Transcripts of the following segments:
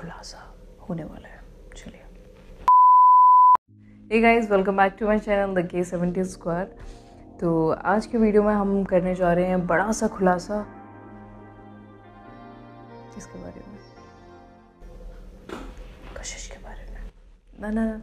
खुलासा होने वाला है। चलिए, hey guys, welcome back to my channel the K70 squad. तो आज के वीडियो में हम करने जा रहे हैं बड़ा सा खुलासा। किसके बारे में? कशिश के बारे में। ना।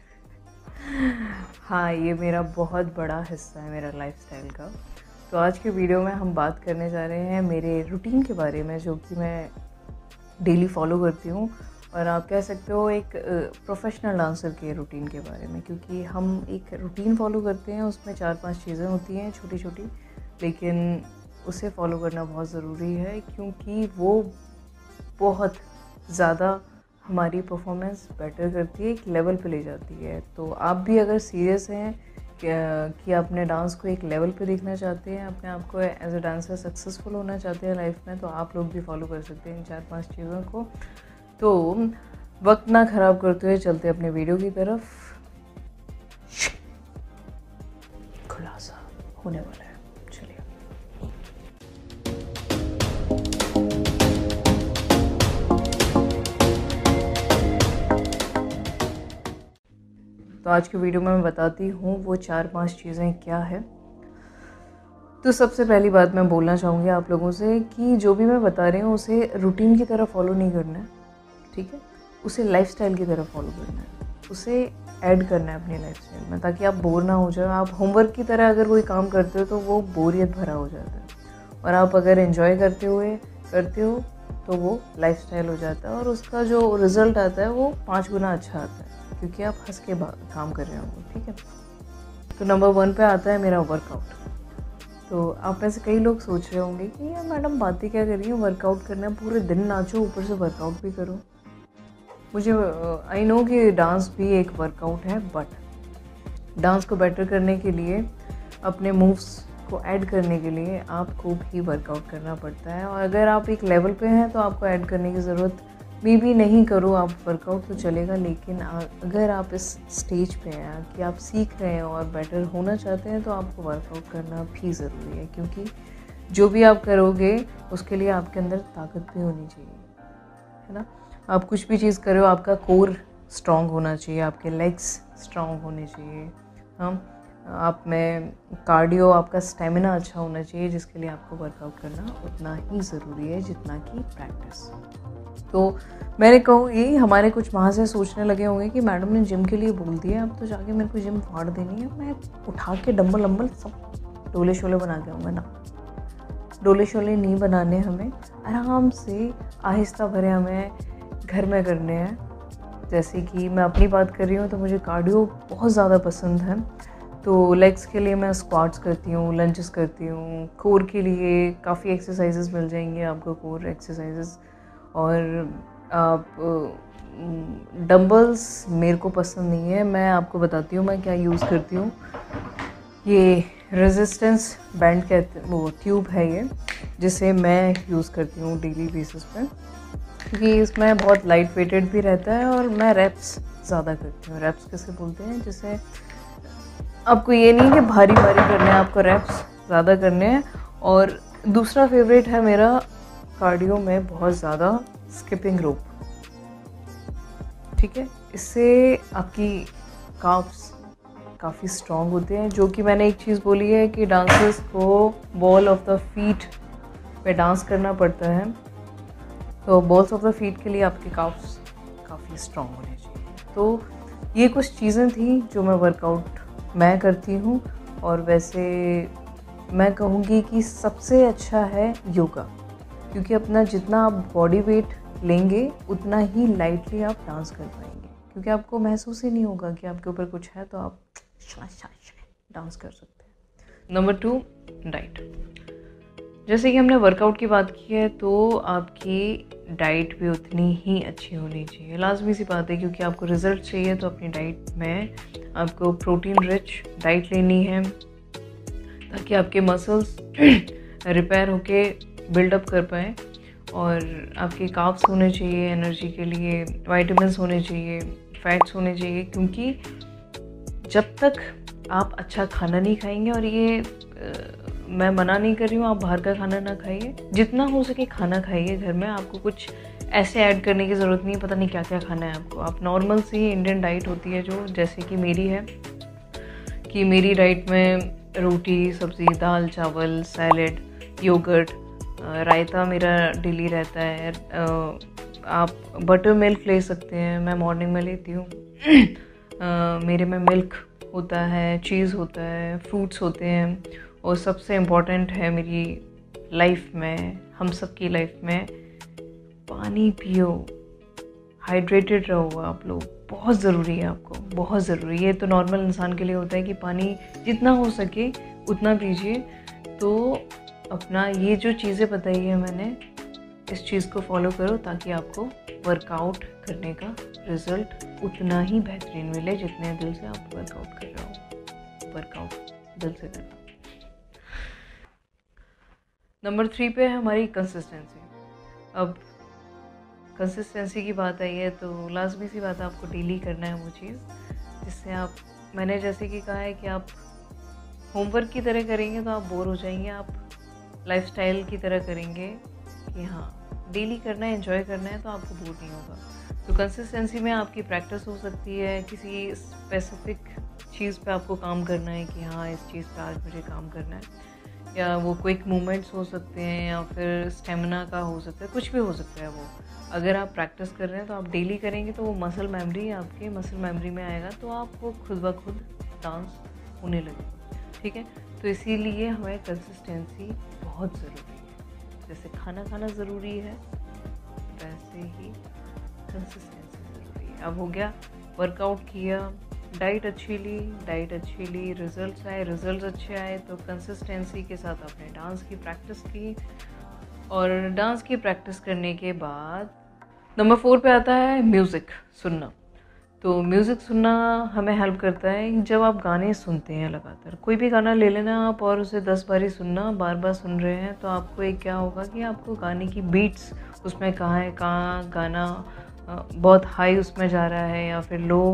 हाँ, ये मेरा बहुत बड़ा हिस्सा है मेरा लाइफस्टाइल का। तो आज के वीडियो में हम बात करने जा रहे हैं मेरे रूटीन के बारे में, जो कि मैं डेली फॉलो करती हूँ, और आप कह सकते हो एक प्रोफेशनल डांसर के रूटीन के बारे में। क्योंकि हम एक रूटीन फॉलो करते हैं, उसमें 4-5 चीज़ें होती हैं छोटी छोटी, लेकिन उसे फॉलो करना बहुत ज़रूरी है, क्योंकि वो बहुत ज़्यादा हमारी परफॉर्मेंस बेटर करती है, एक लेवल पे ले जाती है। तो आप भी अगर सीरियस हैं कि अपने डांस को एक लेवल पे देखना चाहते हैं, अपने आप को एज अ डांसर सक्सेसफुल होना चाहते हैं लाइफ में, तो आप लोग भी फॉलो कर सकते हैं इन 4-5 चीज़ों को। तो वक्त ना ख़राब करते हुए चलते अपने वीडियो की तरफ। खुलासा होने वाला है, चलिए। तो आज की वीडियो में मैं बताती हूँ वो 4-5 चीज़ें क्या है। तो सबसे पहली बात मैं बोलना चाहूँगी आप लोगों से कि जो भी मैं बता रही हूँ उसे रूटीन की तरह फॉलो नहीं करना है, ठीक है? उसे लाइफस्टाइल की तरह फॉलो करना है, उसे ऐड करना है अपनी लाइफस्टाइल में, ताकि आप बोर ना हो जाए। आप होमवर्क की तरह अगर कोई काम करते हो तो वो बोरियत भरा हो जाता है, और आप अगर एंजॉय करते हो तो वो लाइफस्टाइल हो जाता है, और उसका जो रिज़ल्ट आता है वो 5 गुना अच्छा आता है, क्योंकि आप हंस के काम कर रहे हो, ठीक है? तो नंबर 1 पे आता है मेरा वर्कआउट। तो आप में से कई लोग सोच रहे होंगे कि यार मैडम बातें क्या कर रही हैं, वर्कआउट करना है, पूरे दिन नाचो, ऊपर से वर्कआउट भी करो। मुझे आई नो कि डांस भी एक वर्कआउट है, बट डांस को बेटर करने के लिए, अपने मूव्स को ऐड करने के लिए आपको भी वर्कआउट करना पड़ता है। और अगर आप एक लेवल पे हैं तो आपको ऐड करने की ज़रूरत भी नहीं करो आप वर्कआउट तो चलेगा, लेकिन अगर आप इस स्टेज पे हैं कि आप सीख रहे हैं और बेटर होना चाहते हैं, तो आपको वर्कआउट करना भी ज़रूरी है। क्योंकि जो भी आप करोगे उसके लिए आपके अंदर ताकत भी होनी चाहिए, है ना? आप कुछ भी चीज़ करो, आपका कोर स्ट्रॉन्ग होना चाहिए, आपके लेग्स स्ट्रॉन्ग होने चाहिए, हम आप में कार्डियो, आपका स्टेमिना अच्छा होना चाहिए, जिसके लिए आपको वर्कआउट करना उतना ही ज़रूरी है जितना कि प्रैक्टिस। तो मैंने कहूँ ये हमारे कुछ वहाँ से सोचने लगे होंगे कि मैडम ने जिम के लिए बोल दिया, अब तो जाके मेरे को जिम फाड़ देनी है, मैं उठा के डंबल सब डोले शोले बना के आऊँगा। ना, डोले शोले नहीं बनाने, हमें आराम से आहिस्ता भरे हमें घर में करने हैं। जैसे कि मैं अपनी बात कर रही हूँ तो मुझे कार्डियो बहुत ज़्यादा पसंद है। तो लेग्स के लिए मैं स्क्वाट्स करती हूँ, लंजेस करती हूँ। कोर के लिए काफ़ी एक्सरसाइजेस मिल जाएंगे आपको, कोर एक्सरसाइजेस। और आप डंबल्स मेरे को पसंद नहीं है। मैं आपको बताती हूँ मैं क्या यूज़ करती हूँ। ये रेजिस्टेंस बैंड कहते, वो ट्यूब है ये, जिसे मैं यूज़ करती हूँ डेली बेसिस पे, क्योंकि इसमें बहुत लाइट वेटेड भी रहता है, और मैं रेप्स ज़्यादा करती हूँ। रेप्स किसे बोलते हैं? जिसे आपको ये नहीं कि भारी भारी करने हैं, आपको रेप्स ज़्यादा करने हैं। और दूसरा फेवरेट है मेरा कार्डियो में बहुत ज़्यादा स्किपिंग रोप, ठीक है? इससे आपकी काफ्स काफ़ी स्ट्रॉन्ग होते हैं, जो कि मैंने एक चीज़ बोली है कि डांसर्स को बॉल ऑफ द फीट पे डांस करना पड़ता है। तो बॉल्स ऑफ द फीट के लिए आपके काफ्स काफ़ी स्ट्रॉन्ग होने चाहिए। तो ये कुछ चीज़ें थी जो मैं वर्कआउट मैं करती हूँ। और वैसे मैं कहूँगी कि सबसे अच्छा है योगा, क्योंकि अपना जितना आप बॉडी वेट लेंगे उतना ही लाइटली आप डांस कर पाएंगे, क्योंकि आपको महसूस ही नहीं होगा कि आपके ऊपर कुछ है, तो आप डांस कर सकते हैं। Number 2, diet. जैसे कि हमने वर्कआउट की बात की है, तो आपकी डाइट भी उतनी ही अच्छी होनी चाहिए, लाजमी सी बात है। क्योंकि आपको रिज़ल्ट चाहिए तो अपनी डाइट में आपको प्रोटीन रिच डाइट लेनी है, ताकि आपके मसल्स रिपेयर होके बिल्डअप कर पाएँ। और आपके कार्ब्स होने चाहिए एनर्जी के लिए, विटामिन्स होने चाहिए, फैट्स होने चाहिए। क्योंकि जब तक आप अच्छा खाना नहीं खाएंगे, और ये मैं मना नहीं कर रही हूँ आप बाहर का खाना ना खाइए, जितना हो सके खाना खाइए घर में। आपको कुछ ऐसे ऐड करने की ज़रूरत नहीं, पता नहीं क्या क्या खाना है आपको। आप नॉर्मल सी इंडियन डाइट होती है जो, जैसे कि मेरी है, कि मेरी डाइट में रोटी, सब्ज़ी, दाल, चावल, सैलेड, योगर्ट, रायता मेरा डेली रहता है। आप बटर मिल्क ले सकते हैं, मैं मॉर्निंग में लेती हूँ। मेरे में मिल्क होता है, चीज़ होता है, फ्रूट्स होते हैं, और सबसे इम्पॉर्टेंट है मेरी लाइफ में, हम सब की लाइफ में, पानी पियो, हाइड्रेटेड रहो आप लोग, बहुत ज़रूरी है आपको, बहुत ज़रूरी है। ये तो नॉर्मल इंसान के लिए होता है कि पानी जितना हो सके उतना पीजिए। तो अपना ये जो चीज़ें बताई है मैंने, इस चीज़ को फॉलो करो ताकि आपको वर्कआउट करने का रिज़ल्ट उतना ही बेहतरीन मिले जितने दिल से आप वर्कआउट कर रहे हो। वर्कआउट दिल से करना। नंबर 3 पे है हमारी कंसिस्टेंसी। अब कंसिस्टेंसी की बात आई है तो लाजमी सी बात है, आपको डेली करना है वो चीज़, जिससे आप, मैंने जैसे कि कहा है कि आप होमवर्क की तरह करेंगे तो आप बोर हो जाएंगे, आप लाइफस्टाइल की तरह करेंगे कि हाँ डेली करना है, एंजॉय करना है, तो आपको बोर नहीं होगा। तो कंसिस्टेंसी में आपकी प्रैक्टिस हो सकती है, किसी स्पेसिफिक चीज़ पे आपको काम करना है कि हाँ इस चीज़ पे आज मुझे काम करना है, या वो क्विक मूवमेंट्स हो सकते हैं, या फिर स्टेमिना का हो सकता है, कुछ भी हो सकता है वो। अगर आप प्रैक्टिस कर रहे हैं तो आप डेली करेंगे तो वो मसल मेमोरी, आपके मसल मेमोरी में आएगा, तो आप वो खुद ब खुद डांस होने लगेगा। ठीक है, तो इसीलिए हमें कंसिस्टेंसी बहुत ज़रूरी है। जैसे खाना खाना ज़रूरी है, वैसे ही कंसिस्टेंसी ज़रूरी है। अब हो गया, वर्कआउट किया, डाइट अच्छी ली, रिजल्ट्स अच्छे आए, तो कंसिस्टेंसी के साथ आपने डांस की प्रैक्टिस की, और डांस की प्रैक्टिस करने के बाद नंबर 4 पे आता है म्यूज़िक सुनना। तो म्यूज़िक सुनना हमें हेल्प करता है। जब आप गाने सुनते हैं लगातार, कोई भी गाना ले लेना आप और उसे 10 बारी सुनना, बार बार सुन रहे हैं, तो आपको एक क्या होगा कि आपको गाने की बीट्स, उसमें कहाँ गाना बहुत हाई उसमें जा रहा है या फिर लो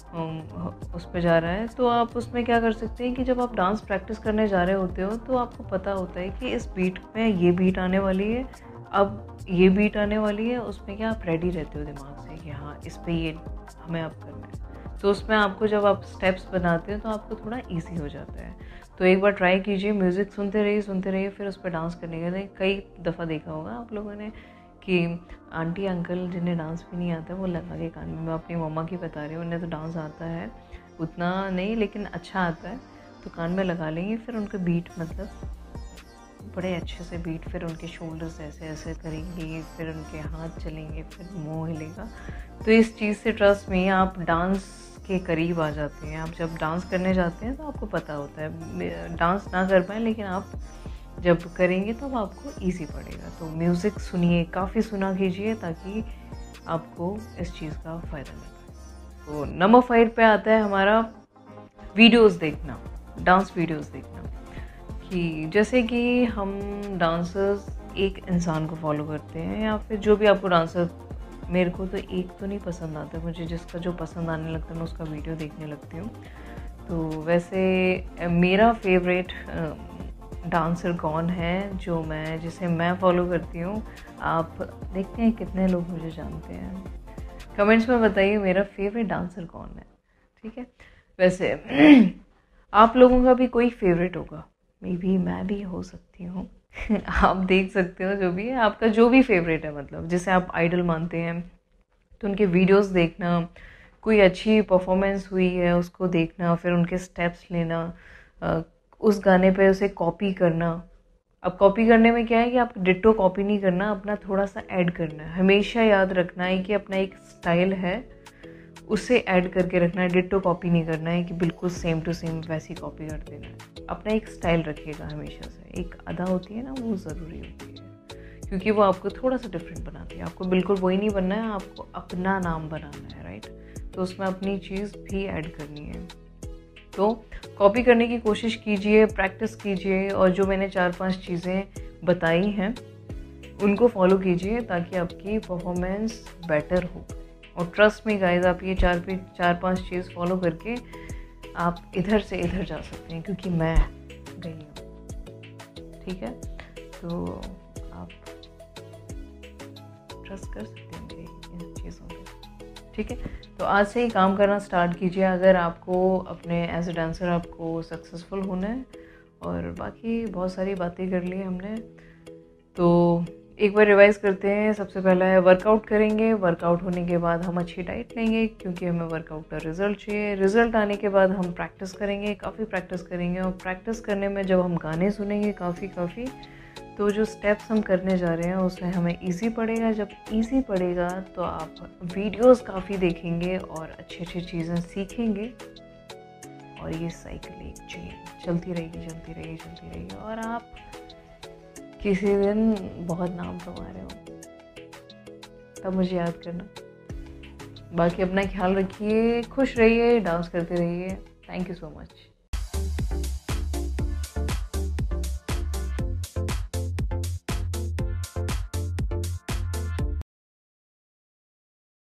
उस पर जा रहा है, तो आप उसमें क्या कर सकते हैं कि जब आप डांस प्रैक्टिस करने जा रहे होते हो तो आपको पता होता है कि इस बीट में ये बीट आने वाली है, अब ये बीट आने वाली है, उसमें क्या आप रेडी रहते हो दिमाग से कि हाँ इस पे ये हमें अब करना है। तो उसमें आपको जब आप स्टेप्स बनाते हो तो आपको थोड़ा ईजी हो जाता है। तो एक बार ट्राई कीजिए, म्यूज़िक सुनते रहिए, फिर उस पर डांस करने के लिए। कई दफ़ा देखा होगा आप लोगों ने कि आंटी अंकल जिन्हें डांस भी नहीं आता वो लगा के कान में, मैं अपनी मम्मा की बता रही हूँ, उन्हें तो डांस आता है, उतना नहीं लेकिन अच्छा आता है, तो कान में लगा लेंगे, फिर उनके बीट मतलब बड़े अच्छे से बीट, फिर उनके शोल्डर्स ऐसे ऐसे करेंगे, फिर उनके हाथ चलेंगे, फिर मुंह हिलेगा। तो इस चीज़ से ट्रस्ट में आप डांस के करीब आ जाते हैं। आप जब डांस करने जाते हैं तो आपको पता होता है, डांस ना कर पाएँ लेकिन आप जब करेंगे तब आपको इजी पड़ेगा। तो म्यूज़िक सुनिए, काफ़ी सुना कीजिए ताकि आपको इस चीज़ का फ़ायदा मिल पाए। तो नंबर 5 पे आता है हमारा वीडियोस देखना, डांस वीडियोस देखना। कि जैसे कि हम डांसर्स एक इंसान को फॉलो करते हैं, या फिर जो भी आपको डांसर, मेरे को तो एक तो नहीं पसंद आता, मुझे जिसका जो पसंद आने लगता है मैं उसका वीडियो देखने लगती हूँ। तो वैसे मेरा फेवरेट डांसर कौन है जिसे मैं फॉलो करती हूँ, आप देखते हैं कितने लोग मुझे जानते हैं, कमेंट्स में बताइए मेरा फेवरेट डांसर कौन है। ठीक है, वैसे आप लोगों का भी कोई फेवरेट होगा, मे बी मैं भी हो सकती हूँ आप देख सकते हो जो भी है, आपका जो भी फेवरेट है, मतलब जिसे आप आइडल मानते हैं, तो उनके वीडियोस देखना, कोई अच्छी परफॉर्मेंस हुई है उसको देखना, फिर उनके स्टेप्स लेना, उस गाने पे उसे कॉपी करना। अब कॉपी करने में क्या है कि आप डिट्टो कॉपी नहीं करना, अपना थोड़ा सा ऐड करना है। हमेशा याद रखना है कि अपना एक स्टाइल है, उसे ऐड करके रखना है, डिट्टो कॉपी नहीं करना है कि बिल्कुल सेम टू सेम वैसी कॉपी कर देना है। अपना एक स्टाइल रखिएगा हमेशा से, एक अदा होती है ना, वो ज़रूरी होती है, क्योंकि वो आपको थोड़ा सा डिफरेंट बनाती है। आपको बिल्कुल वही नहीं बनना है, आपको अपना नाम बनाना है, राइट। तो उसमें अपनी चीज़ भी ऐड करनी है। तो कॉपी करने की कोशिश कीजिए, प्रैक्टिस कीजिए, और जो मैंने 4-5 चीज़ें बताई हैं उनको फॉलो कीजिए ताकि आपकी परफॉर्मेंस बेटर हो। और ट्रस्ट में गाइस, आप ये 4-5 चीज़ फॉलो करके आप इधर से इधर जा सकते हैं, क्योंकि मैं गई हूँ। ठीक है, तो आप ट्रस्ट कर सकते हैं। ठीक है। तो आज से ही काम करना स्टार्ट कीजिए अगर आपको अपने एज अ डांसर आपको सक्सेसफुल होना है। और बाकी बहुत सारी बातें कर ली हमने, तो एक बार रिवाइज़ करते हैं। सबसे पहला है वर्कआउट करेंगे, वर्कआउट होने के बाद हम अच्छी डाइट लेंगे क्योंकि हमें वर्कआउट का रिज़ल्ट चाहिए। रिज़ल्ट आने के बाद हम प्रैक्टिस करेंगे, काफ़ी प्रैक्टिस करेंगे, और प्रैक्टिस करने में जब हम गाने सुनेंगे काफ़ी तो जो स्टेप्स हम करने जा रहे हैं उसमें हमें इजी पड़ेगा। जब इजी पड़ेगा तो आप वीडियोस काफ़ी देखेंगे और अच्छी चीज़ें सीखेंगे, और ये साइकिल एक चेन चलती रहेगी और आप किसी दिन बहुत नाम कमा रहे हो तब मुझे याद करना। बाकी अपना ख्याल रखिए, खुश रहिए, डांस करते रहिए। Thank you so much.